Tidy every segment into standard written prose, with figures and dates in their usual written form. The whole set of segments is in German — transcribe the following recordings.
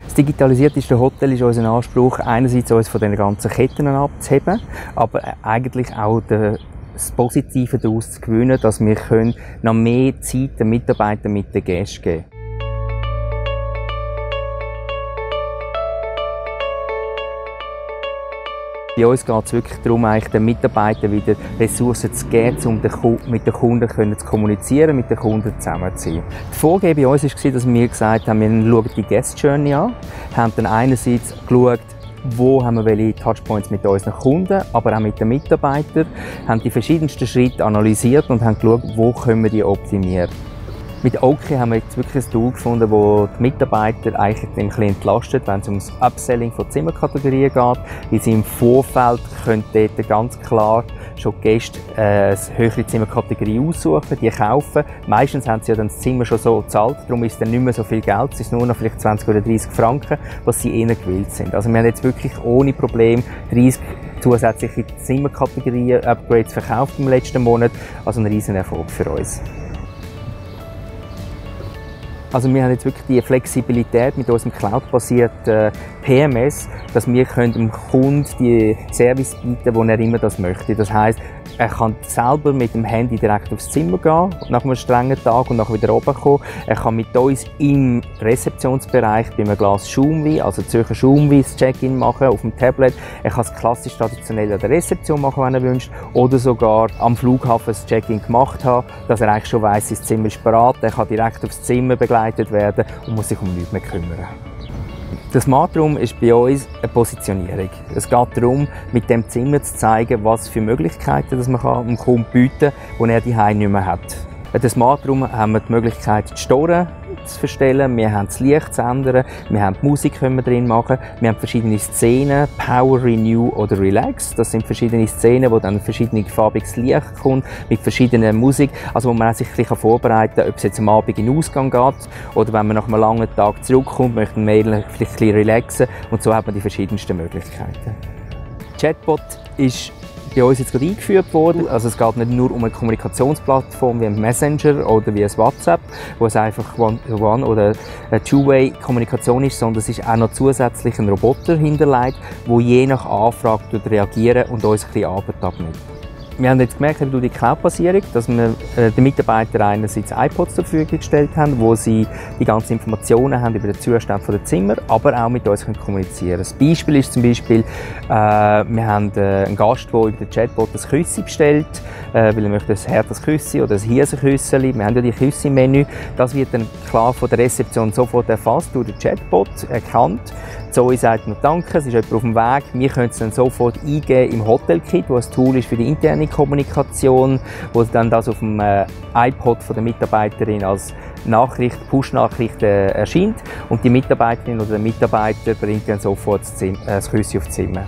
Das digitalisierteste Hotel ist unser Anspruch, einerseits uns von den ganzen Ketten abzuheben, aber eigentlich auch das Positive daraus zu gewinnen, dass wir noch mehr Zeit den Mitarbeitern mit den Gästen geben können. Bei uns geht es wirklich darum, den Mitarbeitern wieder Ressourcen zu geben, um mit den Kunden zu kommunizieren, mit den Kunden zusammen zu sein. Die Vorgabe bei uns war, dass wir gesagt haben, wir schauen die Guest Journey an, haben dann einerseits geschaut, wo haben wir welche Touchpoints mit unseren Kunden, aber auch mit den Mitarbeitern, haben die verschiedensten Schritte analysiert und haben geschaut, wo können wir die optimieren. Mit Oki haben wir jetzt wirklich ein Tool gefunden, das die Mitarbeiter eigentlich ein bisschen entlastet, wenn es ums Upselling von Zimmerkategorien geht, weil sie im Vorfeld können dort ganz klar schon die Gäste eine höhere Zimmerkategorie aussuchen, die kaufen. Meistens haben sie ja dann das Zimmer schon so gezahlt, darum ist es dann nicht mehr so viel Geld, es ist nur noch vielleicht 20 oder 30 Franken, was sie eher gewillt sind. Also wir haben jetzt wirklich ohne Problem 30 zusätzliche Zimmerkategorien-Upgrades verkauft im letzten Monat, also ein riesen Erfolg für uns. Also wir haben jetzt wirklich die Flexibilität mit unserem Cloud-basierten PMS, dass wir dem Kunden die Service bieten, wo er immer das möchte. Das heisst, er kann selber mit dem Handy direkt aufs Zimmer gehen, nach einem strengen Tag und nachher wieder runterkommen. Er kann mit uns im Rezeptionsbereich bei einem Glas Schaumwein, also Zürcher Schaumwein, das Check-in machen auf dem Tablet. Er kann es klassisch traditionell an der Rezeption machen, wenn er wünscht, oder sogar am Flughafen das Check-in gemacht haben, dass er eigentlich schon weiss, sein Zimmer ist bereit. Er kann direkt aufs Zimmer begleitet werden und muss sich um nichts mehr kümmern. Der Smart Room ist bei uns eine Positionierung. Es geht darum, mit dem Zimmer zu zeigen, was für Möglichkeiten man dem Kunden bieten kann, die er daheim nicht mehr hat. In der Smart Room haben wir die Möglichkeit, die Storen zu verstellen, wir haben das Licht zu ändern, wir haben die Musik können wir drin machen, wir haben verschiedene Szenen, Power, Renew oder Relax. Das sind verschiedene Szenen, wo dann verschiedene farbiges Licht kommt, mit verschiedener Musik, also wo man sich ein bisschen vorbereiten kann, ob es jetzt am Abend in den Ausgang geht oder wenn man nach einem langen Tag zurückkommt, möchte man vielleicht ein bisschen relaxen und so hat man die verschiedensten Möglichkeiten. Chatbot ist bei uns jetzt gerade eingeführt worden. Also es geht nicht nur um eine Kommunikationsplattform wie ein Messenger oder wie ein WhatsApp, wo es einfach One- oder eine Two-Way-Kommunikation ist, sondern es ist auch noch zusätzlich ein Roboter hinterlegt, der je nach Anfrage reagieren und uns ein bisschen Arbeit abnimmt. Wir haben jetzt gemerkt, durch die Cloud-Basierung, dass wir den Mitarbeitern einerseits iPods zur Verfügung gestellt haben, wo sie die ganzen Informationen haben über den Zustand der Zimmer, aber auch mit uns kommunizieren können. Das Beispiel ist zum Beispiel, wir haben einen Gast, der über den Chatbot ein Küssi bestellt, weil er möchte ein härteres Küssi oder ein Hirsenküsseli. Wir haben ja die Küssi im Menü. Das wird dann klar von der Rezeption sofort erfasst, durch den Chatbot erkannt. Zoe sagt noch Danke, es ist jemand auf dem Weg. Wir können es dann sofort eingeben im Hotel-Kit, das ein Tool ist für die interne Kommunikation, wo dann das auf dem iPod von der Mitarbeiterin als Nachricht, Push-Nachricht erscheint und die Mitarbeiterin oder der Mitarbeiter bringt dann sofort das Küssi aufs Zimmer.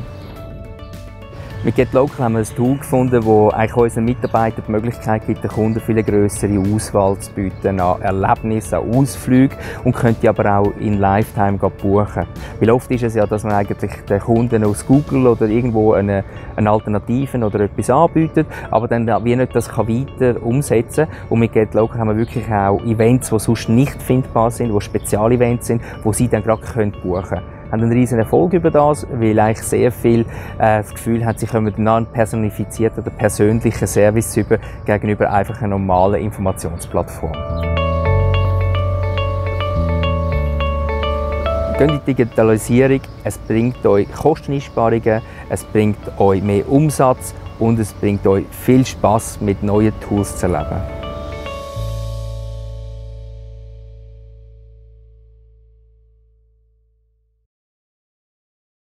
Mit GetLocal haben wir ein Tool gefunden, das eigentlich unseren Mitarbeitern die Möglichkeit gibt, den Kunden viel grössere Auswahl zu bieten an Erlebnissen, an Ausflügen und könnte aber auch in Lifetime buchen. Weil oft ist es ja, dass man eigentlich den Kunden aus Google oder irgendwo eine Alternative oder etwas anbietet, aber dann wie nicht das weiter umsetzen kann. Und mit GetLocal haben wir wirklich auch Events, die sonst nicht findbar sind, die Spezialevents sind, die sie dann gerade buchen können. Wir haben einen riesen Erfolg über das, weil eigentlich sehr viel das Gefühl hat, sie kommen einen personifizierten oder persönlichen Service über gegenüber einfach einer normalen Informationsplattform. Geht in die Digitalisierung, es bringt euch Kosteneinsparungen, es bringt euch mehr Umsatz und es bringt euch viel Spaß, mit neuen Tools zu erleben.